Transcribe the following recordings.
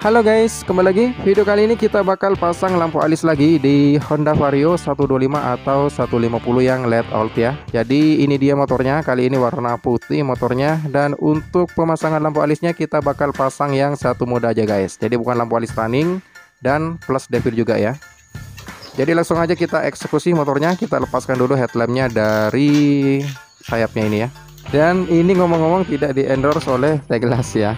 Halo guys, kembali lagi. Video kali ini kita bakal pasang lampu alis lagi di Honda Vario 125 atau 150 yang LED out ya. Jadi ini dia motornya, kali ini warna putih motornya. Dan untuk pemasangan lampu alisnya kita bakal pasang yang satu mode aja guys. Jadi bukan lampu alis running dan plus devil juga ya. Jadi langsung aja kita eksekusi motornya. Kita lepaskan dulu headlampnya dari sayapnya ini ya. Dan ini ngomong-ngomong tidak di endorse oleh Teglas ya.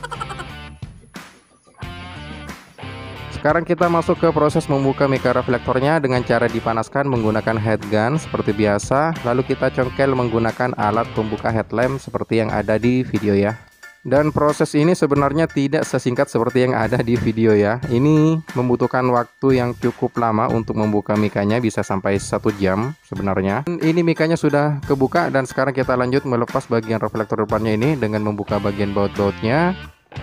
Sekarang kita masuk ke proses membuka mika reflektornya dengan cara dipanaskan menggunakan head gun seperti biasa. Lalu kita congkel menggunakan alat pembuka headlamp seperti yang ada di video ya. Dan proses ini sebenarnya tidak sesingkat seperti yang ada di video ya. Ini membutuhkan waktu yang cukup lama untuk membuka mikanya, bisa sampai 1 jam sebenarnya. Dan ini mikanya sudah kebuka dan sekarang kita lanjut melepas bagian reflektor depannya ini dengan membuka bagian baut-bautnya.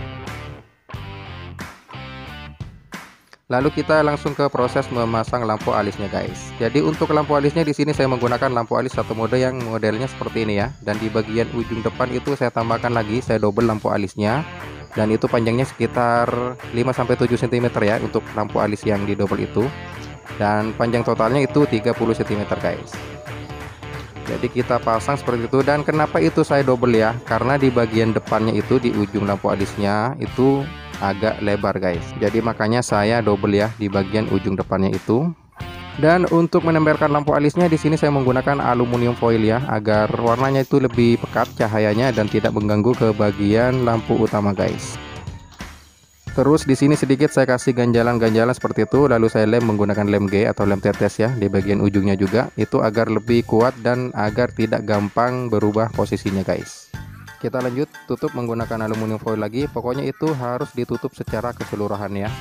Lalu kita langsung ke proses memasang lampu alisnya guys. Jadi untuk lampu alisnya di sini saya menggunakan lampu alis satu mode yang modelnya seperti ini ya. Dan di bagian ujung depan itu saya tambahkan lagi, saya double lampu alisnya. Dan itu panjangnya sekitar 5-7 cm ya untuk lampu alis yang di double itu. Dan panjang totalnya itu 30 cm guys. Jadi kita pasang seperti itu. Dan kenapa itu saya double ya? Karena di bagian depannya itu di ujung lampu alisnya itu agak lebar guys, jadi makanya saya double ya di bagian ujung depannya itu. Dan untuk menempelkan lampu alisnya di sini saya menggunakan aluminium foil ya, agar warnanya itu lebih pekat cahayanya dan tidak mengganggu ke bagian lampu utama guys. Terus di sini sedikit saya kasih ganjalan-ganjalan seperti itu, lalu saya lem menggunakan lem G atau lem tetes ya di bagian ujungnya juga, itu agar lebih kuat dan agar tidak gampang berubah posisinya guys. Kita lanjut tutup menggunakan aluminium foil lagi. Pokoknya itu harus ditutup secara keseluruhan ya.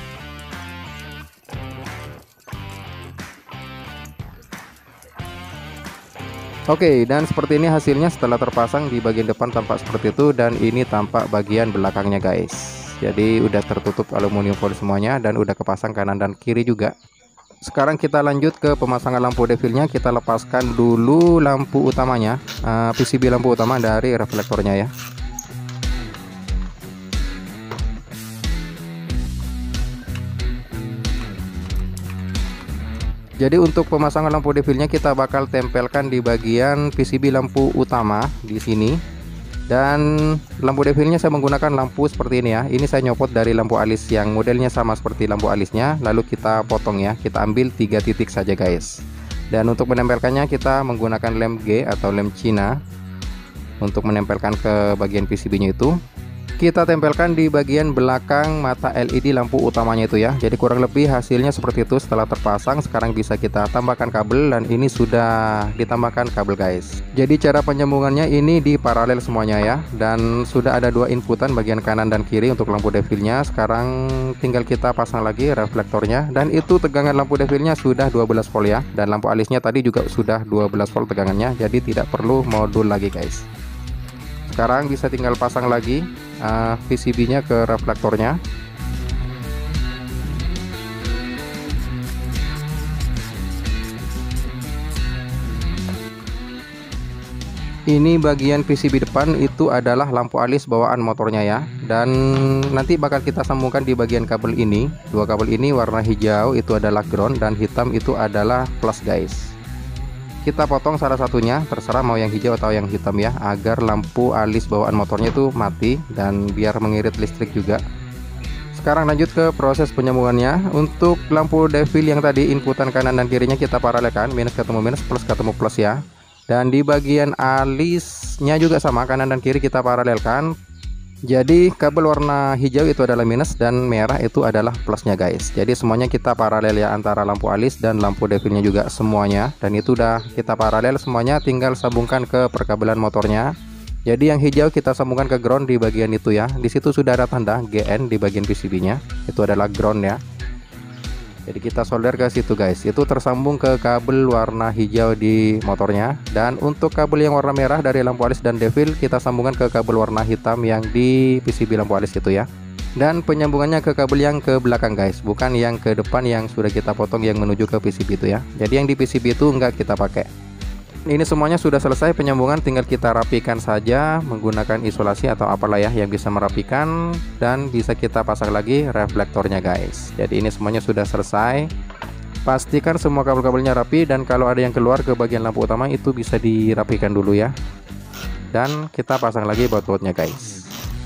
Oke, dan seperti ini hasilnya setelah terpasang. Di bagian depan tampak seperti itu, dan ini tampak bagian belakangnya guys. Jadi udah tertutup aluminium foil semuanya dan udah kepasang kanan dan kiri juga. Sekarang kita lanjut ke pemasangan lampu devilnya. Kita lepaskan dulu lampu utamanya, PCB lampu utama dari reflektornya ya. Jadi untuk pemasangan lampu devilnya kita bakal tempelkan di bagian PCB lampu utama di sini. Dan lampu devilnya saya menggunakan lampu seperti ini ya. Ini saya nyopot dari lampu alis yang modelnya sama seperti lampu alisnya. Lalu kita potong ya. Kita ambil 3 titik saja guys. Dan untuk menempelkannya kita menggunakan lem G atau lem Cina untuk menempelkan ke bagian PCB-nya itu. Kita tempelkan di bagian belakang mata LED lampu utamanya itu ya. Jadi kurang lebih hasilnya seperti itu setelah terpasang. Sekarang bisa kita tambahkan kabel, dan ini sudah ditambahkan kabel guys. Jadi cara penyambungannya ini di paralel semuanya ya. Dan sudah ada 2 inputan bagian kanan dan kiri untuk lampu devilnya. Sekarang tinggal kita pasang lagi reflektornya. Dan itu tegangan lampu devilnya sudah 12 volt ya. Dan lampu alisnya tadi juga sudah 12 volt tegangannya. Jadi tidak perlu modul lagi guys. Sekarang bisa tinggal pasang lagi PCB-nya ke reflektornya. Ini bagian PCB depan itu adalah lampu alis bawaan motornya ya. Dan nanti bakal kita sambungkan di bagian kabel ini. 2 kabel ini warna hijau itu adalah ground dan hitam itu adalah plus guys. Kita potong salah satunya, terserah mau yang hijau atau yang hitam ya, agar lampu alis bawaan motornya itu mati dan biar mengirit listrik juga. Sekarang lanjut ke proses penyambungannya. Untuk lampu devil yang tadi inputan kanan dan kirinya kita paralelkan, minus ketemu minus, plus ketemu plus ya. Dan di bagian alisnya juga sama, kanan dan kiri kita paralelkan. Jadi kabel warna hijau itu adalah minus dan merah itu adalah plusnya guys. Jadi semuanya kita paralel ya, antara lampu alis dan lampu devilnya juga semuanya. Dan itu udah kita paralel semuanya, tinggal sambungkan ke perkabelan motornya. Jadi yang hijau kita sambungkan ke ground di bagian itu ya. Di situ sudah ada tanda GN di bagian PCB-nya. Itu adalah ground ya. Jadi kita solder ke situ guys. Itu tersambung ke kabel warna hijau di motornya. Dan untuk kabel yang warna merah dari lampu alis dan devil kita sambungkan ke kabel warna hitam yang di PCB lampu alis itu ya. Dan penyambungannya ke kabel yang ke belakang guys, bukan yang ke depan yang sudah kita potong yang menuju ke PCB itu ya. Jadi yang di PCB itu enggak kita pakai. Ini semuanya sudah selesai penyambungan, tinggal kita rapikan saja menggunakan isolasi atau apalah ya yang bisa merapikan, dan bisa kita pasang lagi reflektornya guys. Jadi ini semuanya sudah selesai. Pastikan semua kabel-kabelnya rapi, dan kalau ada yang keluar ke bagian lampu utama itu bisa dirapikan dulu ya. Dan kita pasang lagi baut-bautnya guys.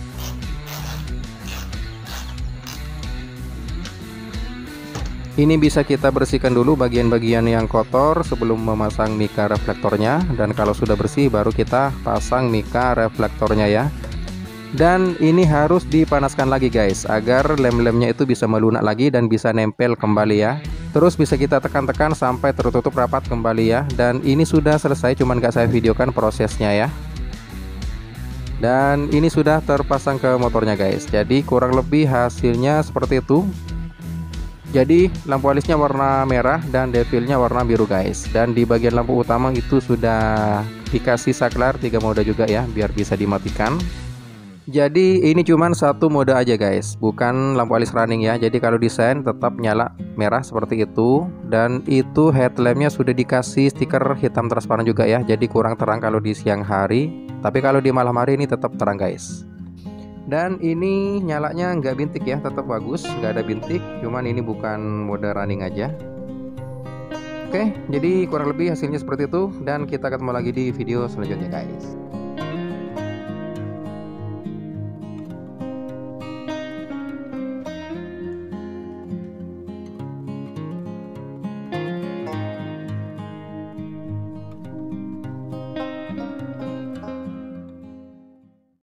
Ini bisa kita bersihkan dulu bagian-bagian yang kotor sebelum memasang mika reflektornya, dan kalau sudah bersih baru kita pasang mika reflektornya ya. Dan ini harus dipanaskan lagi guys, agar lem-lemnya itu bisa melunak lagi dan bisa nempel kembali ya. Terus bisa kita tekan-tekan sampai tertutup rapat kembali ya. Dan ini sudah selesai, cuman gak saya videokan prosesnya ya. Dan ini sudah terpasang ke motornya guys. Jadi kurang lebih hasilnya seperti itu. Jadi lampu alisnya warna merah dan devilnya warna biru guys. Dan di bagian lampu utama itu sudah dikasih saklar 3 mode juga ya, biar bisa dimatikan. Jadi ini cuman satu mode aja guys, bukan lampu alis running ya. Jadi kalau desain tetap nyala merah seperti itu. Dan itu headlampnya sudah dikasih stiker hitam transparan juga ya. Jadi kurang terang kalau di siang hari, tapi kalau di malam hari ini tetap terang guys. Dan ini nyalanya nggak bintik ya, tetap bagus, nggak ada bintik, cuman ini bukan mode running aja. Oke, jadi kurang lebih hasilnya seperti itu, dan kita ketemu lagi di video selanjutnya guys.